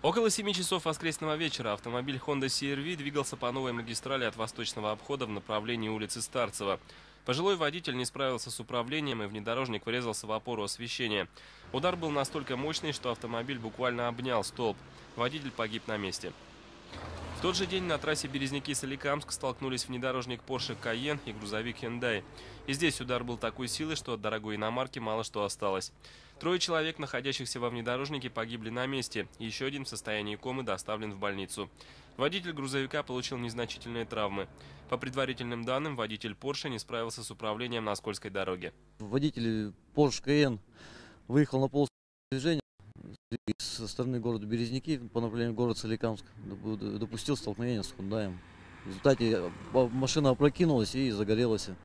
Около 7 часов воскресного вечера автомобиль Honda CR-V двигался по новой магистрали от восточного обхода в направлении улицы Старцева. Пожилой водитель не справился с управлением, и внедорожник врезался в опору освещения. Удар был настолько мощный, что автомобиль буквально обнял столб. Водитель погиб на месте. В тот же день на трассе Березники-Соликамск столкнулись внедорожник Porsche Cayenne и грузовик Hyundai. И здесь удар был такой силы, что от дорогой иномарки мало что осталось. Трое человек, находящихся во внедорожнике, погибли на месте. Еще один в состоянии комы доставлен в больницу. Водитель грузовика получил незначительные травмы. По предварительным данным, водитель Porsche не справился с управлением на скользкой дороге. Водитель Porsche Cayenne выехал на полосу движения со стороны города Березники по направлению в город Соликамск. Допустил столкновение с Hyundai. В результате машина опрокинулась и загорелась.